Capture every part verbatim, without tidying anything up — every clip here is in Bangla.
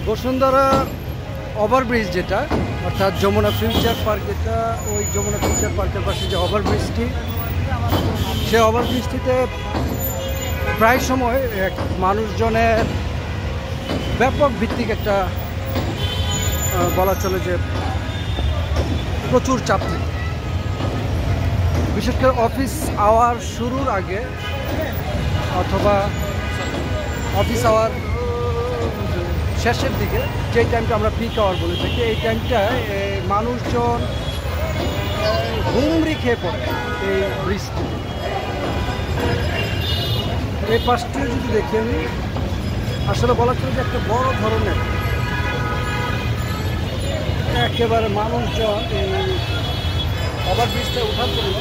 বসুন্ধরা ওভারব্রিজ যেটা অর্থাৎ যমুনা ফিউচার পার্ক, যেটা ওই যমুনা ফিউচার পার্কের পাশে যে ওভারব্রিজটি, সে ওভারব্রিজটিতে প্রায় সময় এক মানুষজনের ব্যাপক ভিত্তিক একটা বলা চলে যে প্রচুর চাপ থাকে। বিশেষ করে অফিস আওয়ার শুরুর আগে অথবা অফিস আওয়ার শেষের দিকে, যেই টাইমটা আমরা পিক আওয়ার বলে থাকি, এই টাইমটায় মানুষজন হুমড়ি খেয়ে পড়ে এই ব্রিজটি। এই পাশটি যদি দেখি আমি, আসলে বলা চলে যে একটা বড় ধরনের একেবারে মানুষজন এই ওভারব্রিজটা ওঠার জন্য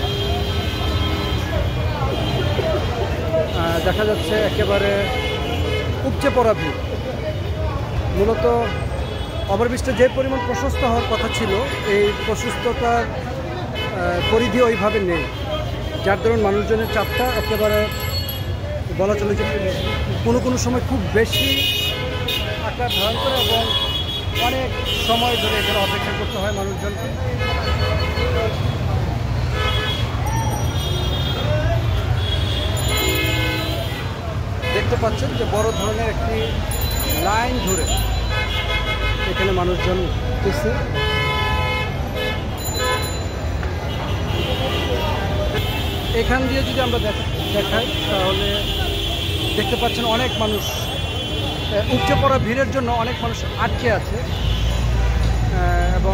দেখা যাচ্ছে একেবারে উপচে পড়া ভিড়। মূলত ওভারব্রিজটা যে পরিমাণ প্রশস্ত হওয়ার কথা ছিল, এই প্রশস্ততার পরিধি ওইভাবে নেই, যার দরুন মানুষজনের চাপটা একেবারে বলা চলে যে কোনো কোনো সময় খুব বেশি আকার ধারণ করে এবং অনেক সময় ধরে এখানে অপেক্ষা করতে হয় মানুষজনকে। দেখতে পাচ্ছেন যে বড় ধরনের একটি লাইন ধরে এখানে মানুষজন এসে এখান দিয়ে যদি আমরা দেখাই তাহলে দেখতে পাচ্ছেন অনেক মানুষ, উপচে পড়া ভিড়ের জন্য অনেক মানুষ আটকে আছে এবং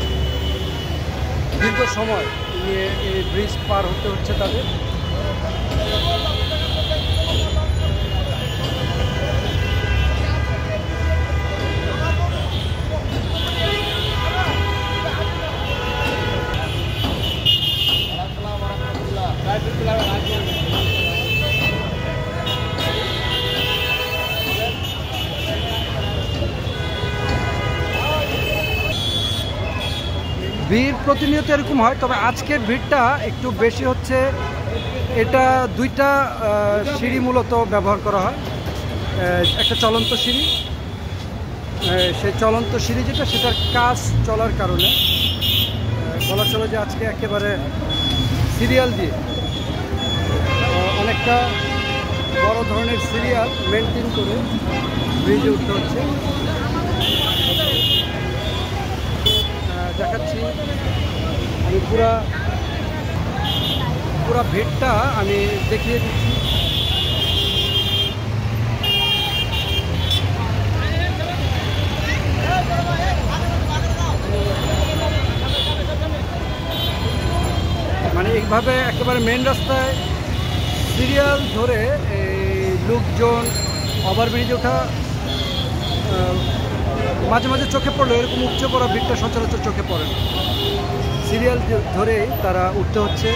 দীর্ঘ সময় নিয়ে এই ব্রিজ পার হতে হচ্ছে তাদের। ভিড় প্রতিনিয়ত এরকম হয়, তবে আজকের ভিড়টা একটু বেশি হচ্ছে। এটা দুইটা সিঁড়ি মূলত ব্যবহার করা হয়, একটা চলন্ত সিঁড়ি, সেই চলন্ত সিঁড়ি যেটা সেটার কাজ চলার কারণে বলা চলে যে আজকে একেবারে সিরিয়াল দিয়ে অনেকটা বড় ধরনের সিরিয়াল মেনটেন করে ব্রিজে উঠতে হচ্ছে। দেখাচ্ছি আমি পুরা পুরা ভিড়টা আমি দেখিয়ে দিচ্ছি। মানে এইভাবে একেবারে মেন রাস্তায় সিরিয়াল ধরে এই লোকজন ওভারব্রিজে ওঠা মাঝে মাঝে চোখে পড়লো, এরকম উপচে পড়া ভিড়টা সচরাচর চোখে পড়ে না। সিরিয়াল ধরেই তারা উঠতে হচ্ছে।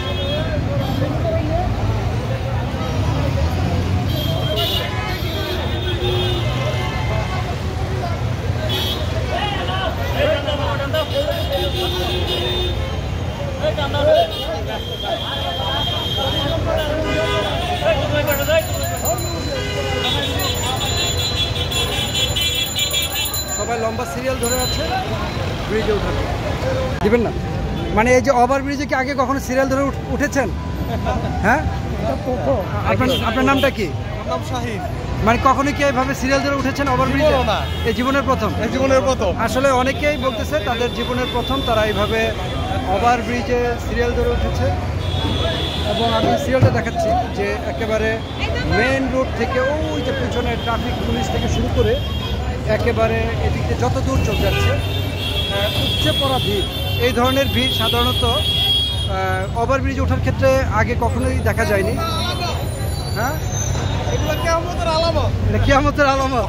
সবাই লম্বা সিরিয়াল ধরে আছে ব্রিজে উঠাতে দিবেন না। মানে এই যে ওভারব্রিজে কি আগে কখনো সিরিয়াল ধরে উঠেছেন? হ্যাঁ, আপনার আপনার নামটা কি? নাম শাহিন। মানে কখনো কি এইভাবে সিরিয়াল ধরে উঠেছেন ওভারব্রিজে? এই জীবনের প্রথম? এই জীবনের প্রথম। আসলে অনেকেই বলতেছে তাদের জীবনের প্রথম, তারা এইভাবে ওভারব্রিজে সিরিয়াল ধরে উঠেছে। এবং আমি সিরিয়ালটা দেখাচ্ছি যে একেবারে মেন রোড থেকে ওই যে পিছনে ট্রাফিক পুলিশ থেকে শুরু করে একেবারে এদিকে যত দূর চলে যাচ্ছে উপচে পড়া ভিড়। এই ধরনের ভিড় সাধারণত ওভারব্রিজে ওঠার ক্ষেত্রে আগে কখনোই দেখা যায়নি। হ্যাঁ, এটা কিয়ামতের আলামত। এটা কিয়ামতের আলামত।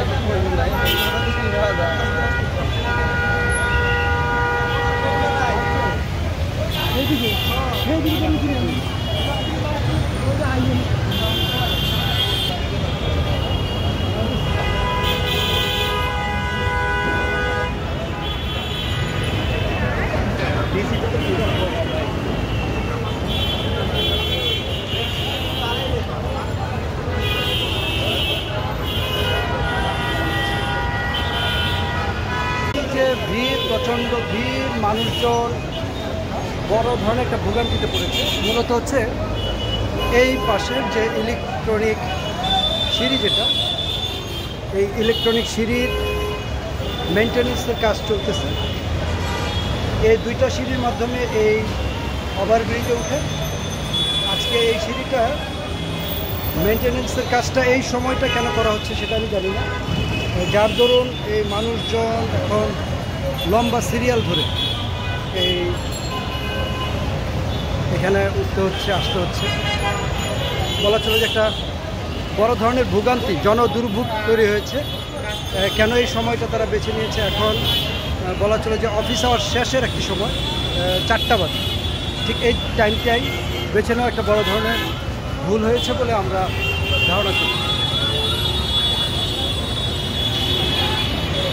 ভিড়, প্রচণ্ড ভিড়, মানুষজন বড় ধরনের একটা ভোগান্তিতে পড়েছে। মূলত হচ্ছে এই পাশের যে ইলেকট্রনিক সিঁড়ি, যেটা এই ইলেকট্রনিক সিঁড়ির মেনটেন্যান্সের কাজ চলতেছে। এই দুইটা সিঁড়ির মাধ্যমে এই ওভারব্রিজে উঠে আজকে এই সিঁড়িটা মেনটেন্যান্সের কাজটা এই সময়টা কেন করা হচ্ছে সেটা আমি জানি না, যার দরুন এই মানুষজন এখন লম্বা সিরিয়াল ধরে এই এখানে উঠতে হচ্ছে, আসতে হচ্ছে। বলা চলে যে একটা বড় ধরনের ভোগান্তি, জনদুর্ভোগ তৈরি হয়েছে। কেন এই সময়টা তারা বেছে নিয়েছে, এখন বলা চলে যে অফিস আওয়ার শেষের একটি সময়, চারটা বাজে, ঠিক এই টাইমটাই বেছে নেওয়া একটা বড় ধরনের ভুল হয়েছে বলে আমরা ধারণা করি।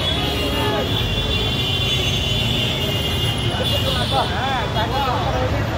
হ্যাঁ